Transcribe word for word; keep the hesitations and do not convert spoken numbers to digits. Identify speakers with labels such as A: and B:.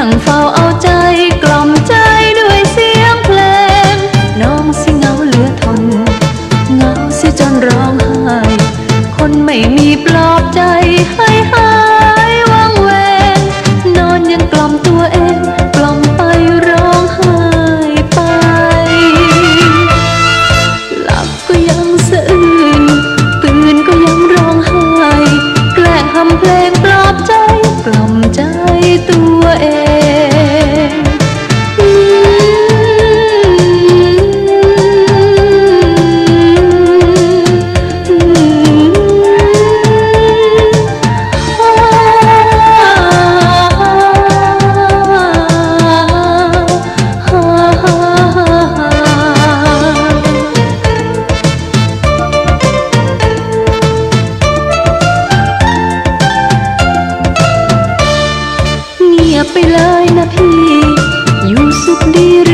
A: งเฝ้าเอาใจกล่อมใจด้วยเสียงเพลงน้องสิเหงาเหลือทนเหงาเสียจนร้องไห้คนไม่มีปลอบใจให้หายวังเวงนอนยังกล่อมตัวเองกล่อมไปร้องไห้ไปหลับก็ยังสะอื้นตื่นก็ยังร้องไห้แกล้งทำเพลงปลอบใจกล่อมใจตัวเองไปเลยนะพี่อยู่สุขดี